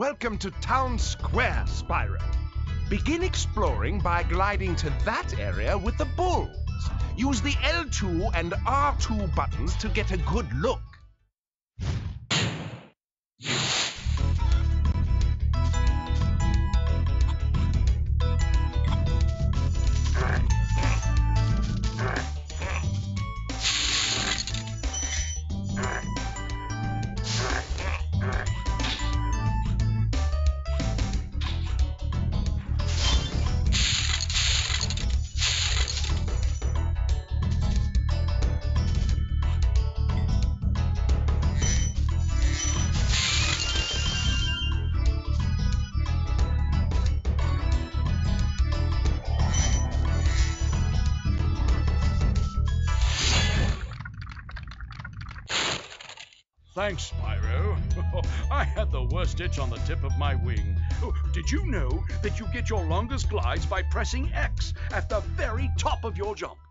Welcome to Town Square, Spyro. Begin exploring by gliding to that area with the bulls. Use the L2 and R2 buttons to get a good look. Thanks, Spyro. I had the worst itch on the tip of my wing. Did you know that you get your longest glides by pressing X at the very top of your jump?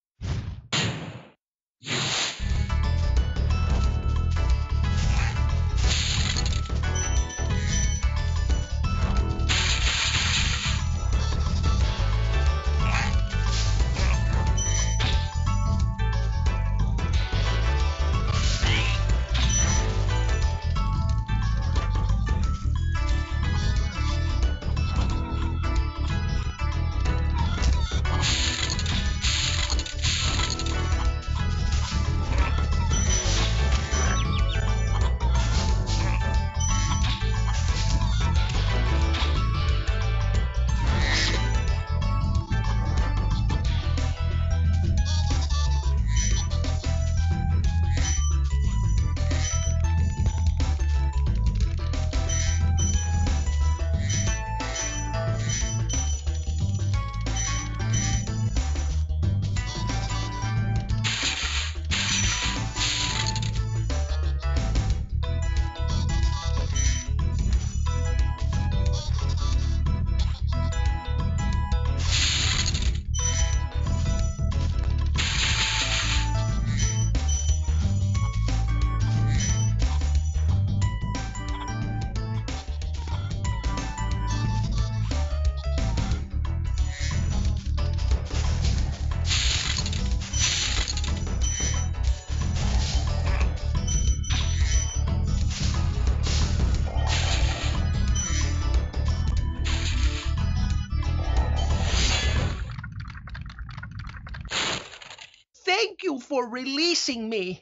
Thank you for releasing me.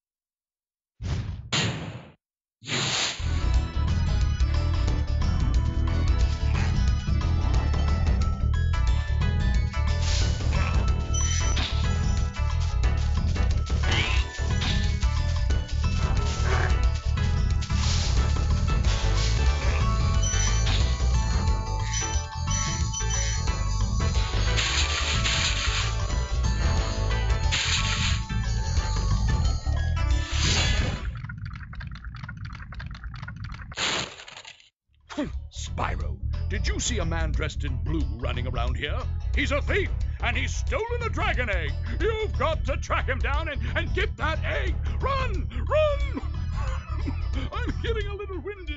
Spyro, did you see a man dressed in blue running around here? He's a thief, and he's stolen a dragon egg. You've got to track him down and get that egg. Run! Run! I'm getting a little winded.